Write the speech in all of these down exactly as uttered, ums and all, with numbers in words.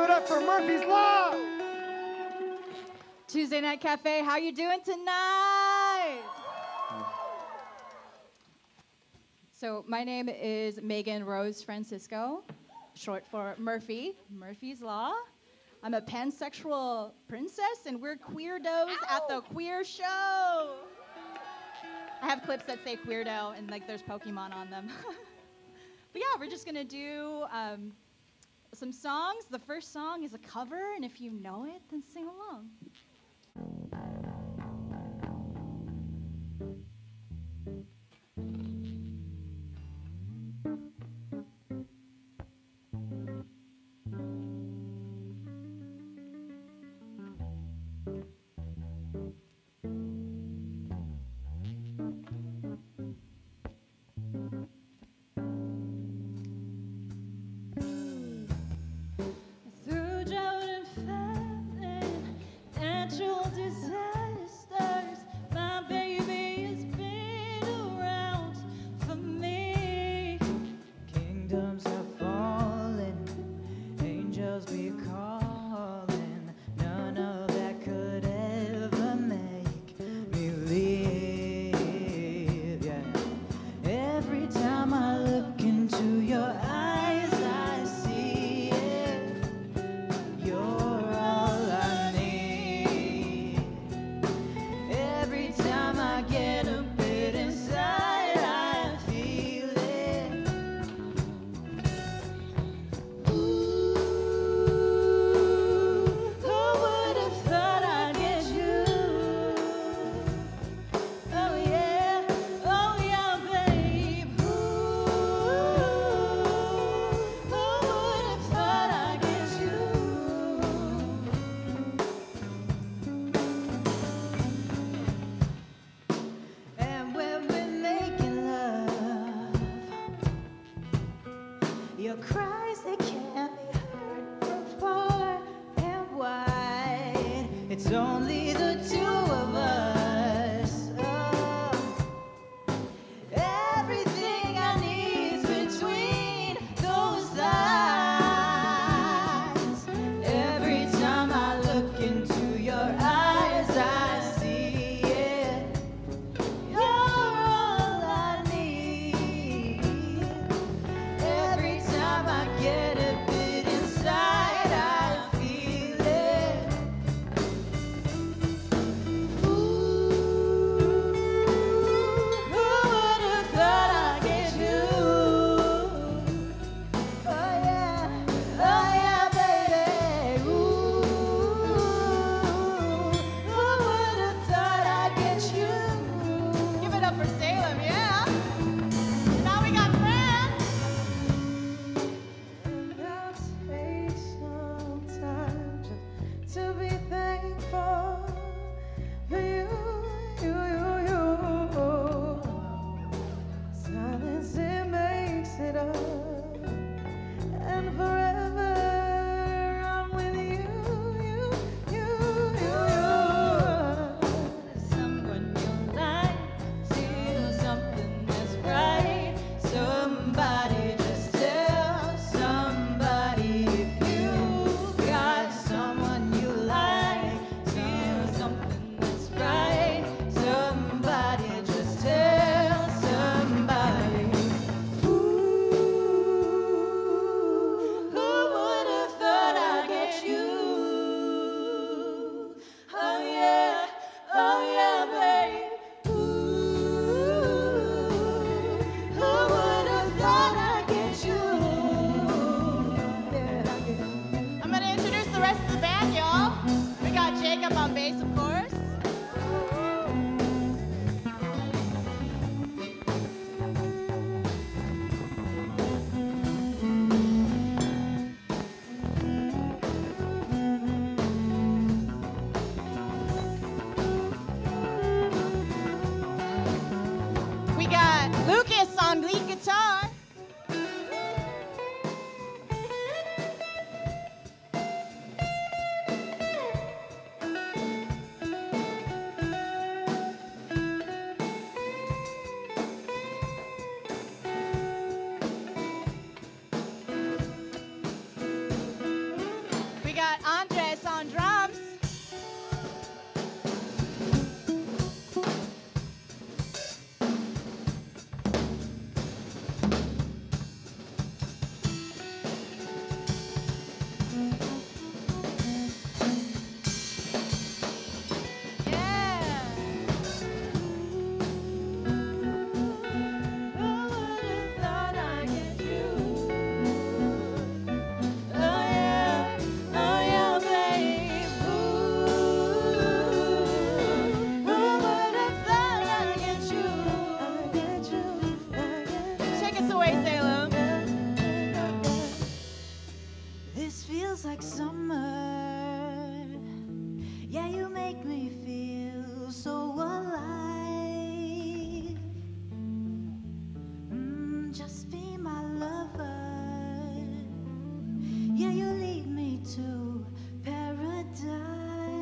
Give it up for Murphy's Law. Tuesday Night Cafe, how you doing tonight? So my name is Megan Rose Francisco, short for Murphy, Murphy's Law. I'm a pansexual princess, and we're queerdos Ow. At the queer show. I have clips that say queerdo, and like there's Pokemon on them. But yeah, we're just gonna do um, some songs. The first song is a cover, and if you know it, then sing along. Every time I feels like summer. Yeah, you make me feel so alive. Mm, just be my lover. Yeah, you lead me to paradise.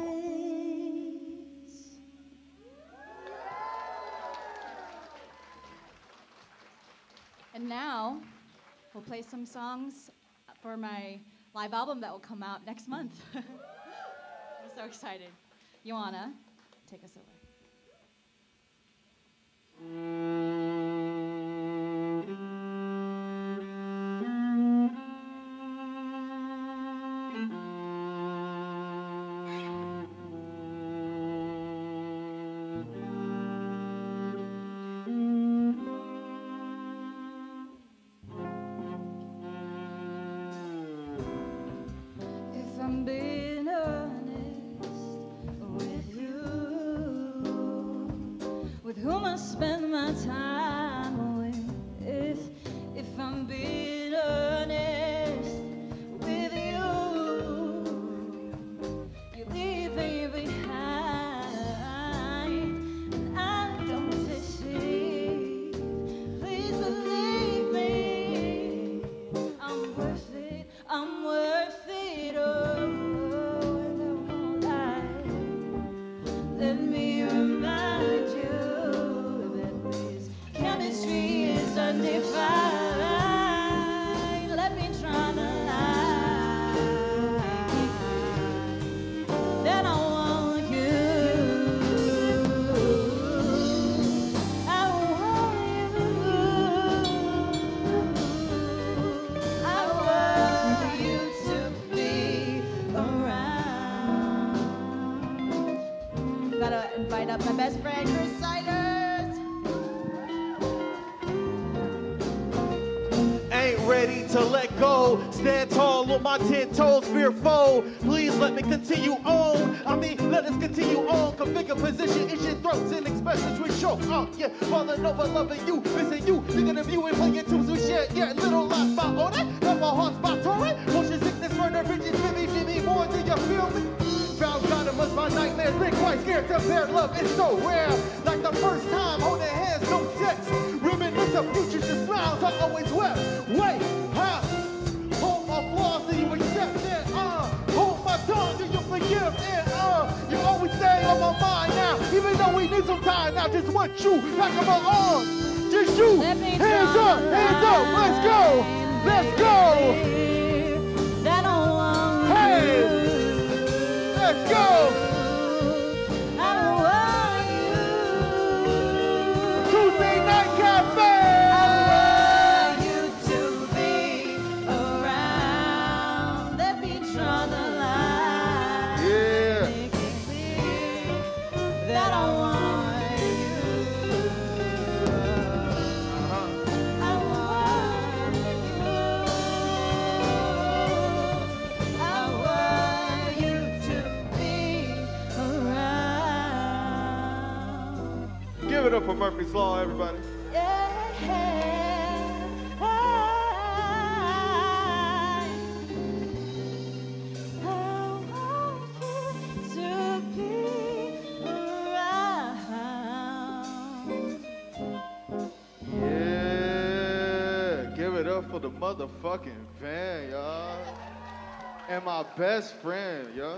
And now, we'll play some songs for my live album that will come out next month. I'm so excited. Ioana, take us away. I'm being honest with you, with whom I spend my time with. If, if I'm being honest with you, you leave me behind, and I don't deceive. Please believe me, I'm worth it, I'm worth it. Oh. Let me remind you that this chemistry is undefined. Let me try to lie. Then I want you. I want you. I want you to be around. Gotta invite up my best friend, Chris Siders. Ain't ready to let go. Stand tall on my ten toes, fearful. Please let me continue on. I mean, let us continue on. Configure position, itch your throats and expressions we show. Uh, yeah, falling over, loving you, missing you, thinking of you and playing tunes we share. Yeah, little life by on it. Got my heart spot torrent. Motion sickness, murder, bitches, Jimmy, Jimmy, more. Do you feel me? Found God, it was my nightmares. Been quite scared to bear love. It's so rare. Like the first time, holding hands, no sex. Reminisce of futures and smiles I always wept. Wait, how? Hold my flaws, do you accept it? Uh, hold my tongue, do you forgive it? Uh, you always stay on my mind now. Even though we need some time now, just want you back on my arms. Just you. Hands up, hands up. Let's go. Let's go. That I want Hey. you. Let's go! I want you. Tuesday Night Cafe! I want you to be around. Let me draw the line. Yeah. Make it clear that I want you. Uh-huh. I want you. I want you to be around. Give it up for Murphy's Law, everybody. Yeah. I, I want you to be around. Yeah. Give it up for the motherfucking van, y'all. And my best friend, y'all.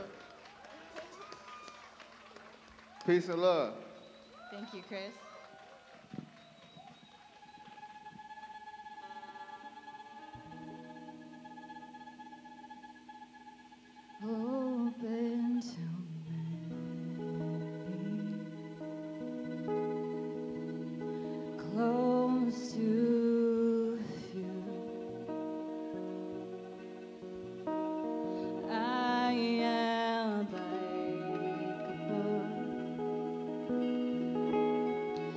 Peace and love. Thank you, Chris. Open to me, close to you. I am like a book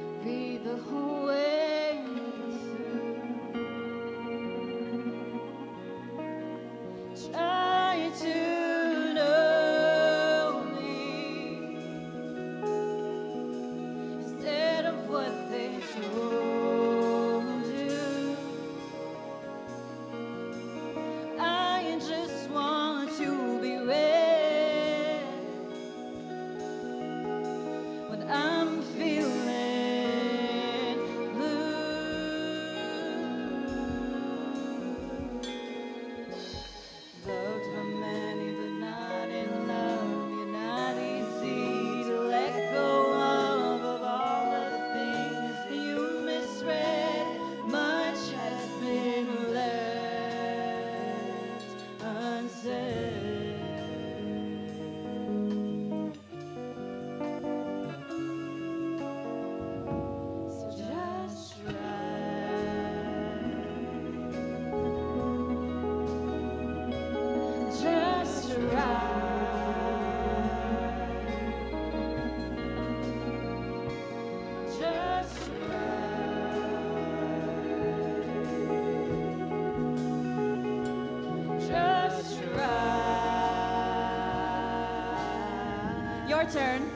Your turn.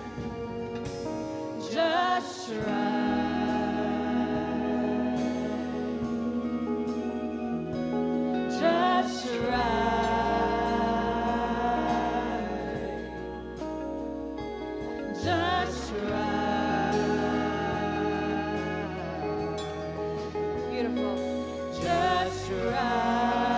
Just try. Just try. Just try. Beautiful. Just try.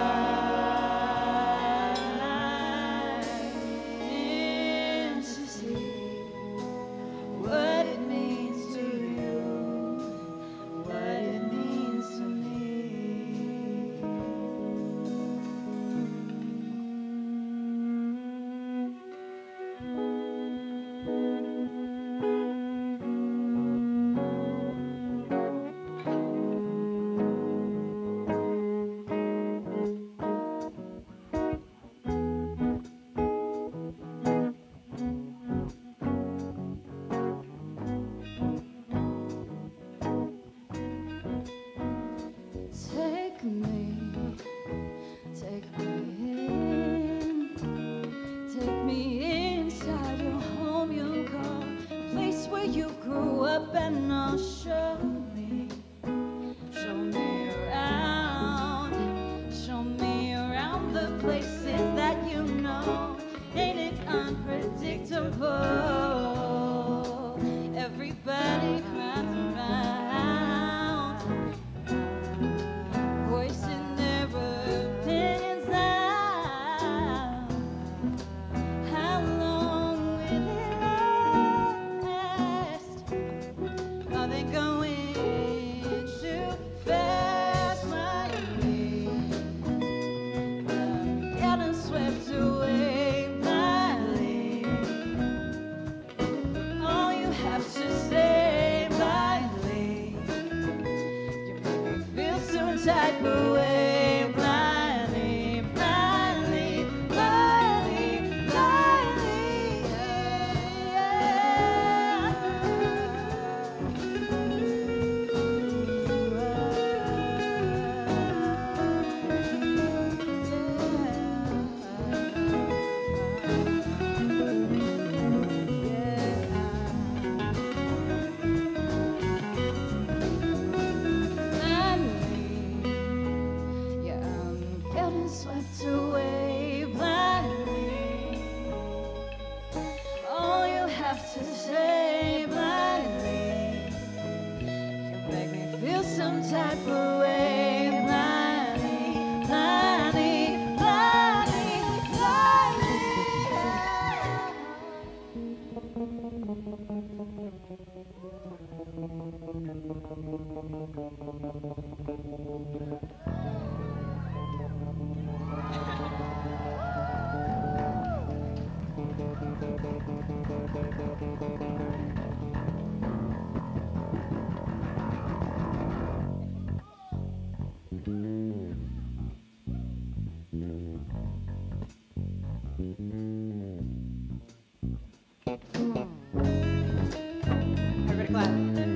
Everybody clap.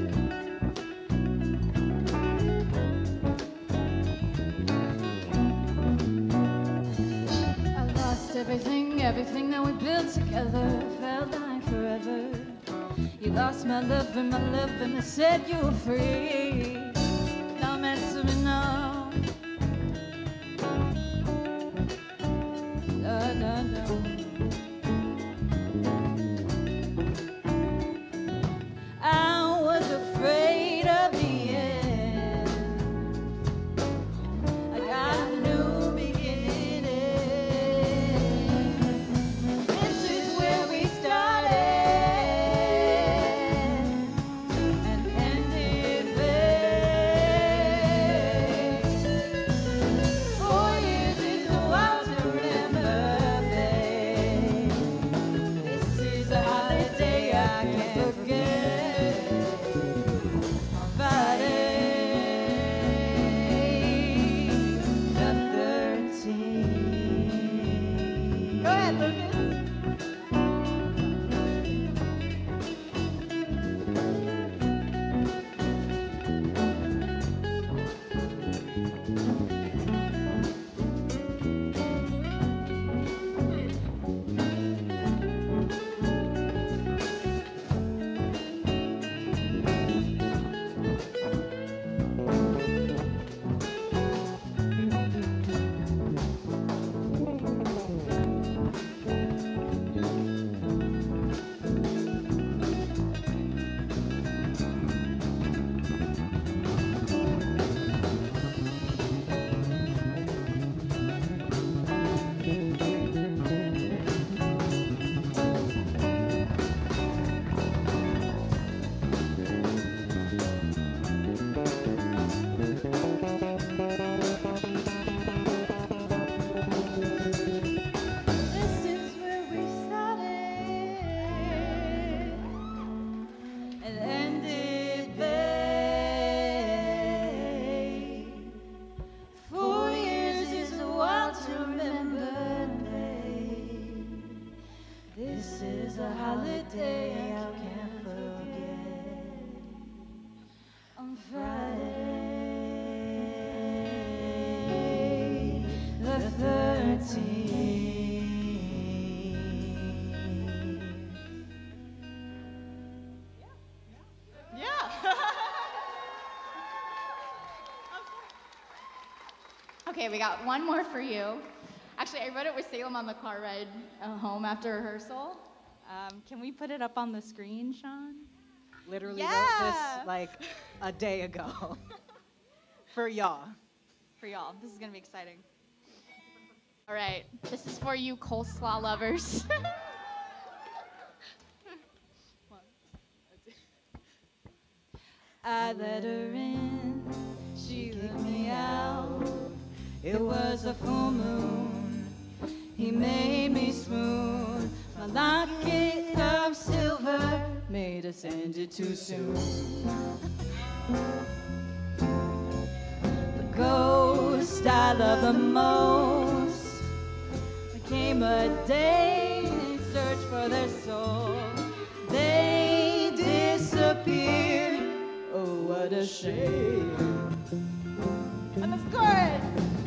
I lost everything, everything that we built together felt like forever. You lost my love and my love and I said you were free. Now I'm answering no. No, no, no. I was afraid of the end. I got a new beginning. This is where we started and ended there. Four years is a while to remember, babe. This is a holiday I can't forget. On Friday, the thirteenth. Okay, we got one more for you. Actually, I wrote it with Salem on the car ride uh, home after rehearsal. Um, can we put it up on the screen, Sean? Literally Yeah. wrote this like a day ago. For y'all. For y'all. This is going to be exciting. All right. This is for you coleslaw lovers. I let her in. She let me out. It was a full moon. He made me swoon. My locket of silver made us end it too soon. The ghost I love the most became a day in search for their soul. They disappeared. Oh, what a shame. And the chorus.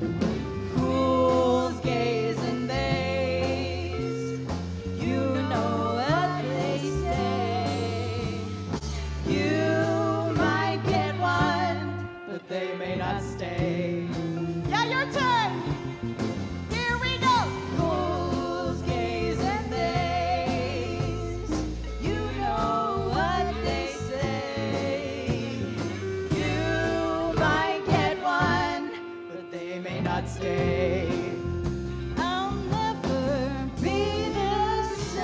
Fools gaze and bays. You know what they say. You might get one, but they may not stay. Yeah, your turn. Here we go. Fools gaze and bays. You know what they say. You might get one, but they may not stay. I'll never be the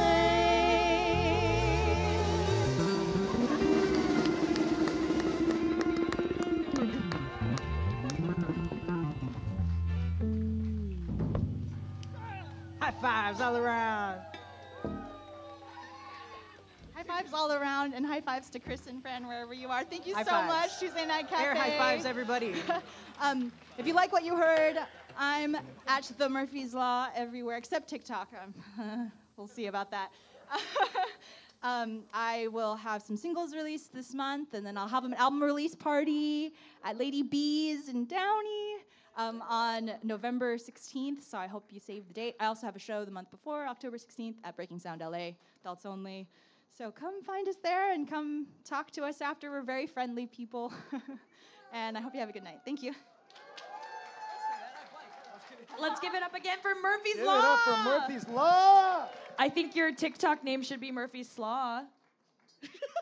same. High fives all around. High fives all around, and high fives to Chris and Fran wherever you are. Thank you High so fives. much, Tuesday Night Cafe. Air high fives, everybody. um, if you like what you heard, I'm at the Murphy's Law everywhere except TikTok. Um, we'll see about that. um, I will have some singles released this month, and then I'll have an album release party at Lady B's in Downey um, on November sixteenth, so I hope you save the date. I also have a show the month before, October sixteenth, at Breaking Sound L A, adults only. So come find us there and come talk to us after. We're very friendly people. And I hope you have a good night. Thank you. Let's give it up again for Murphy's Give Law. it up for Murphy's Law. I think your TikTok name should be Murphy's Slaw.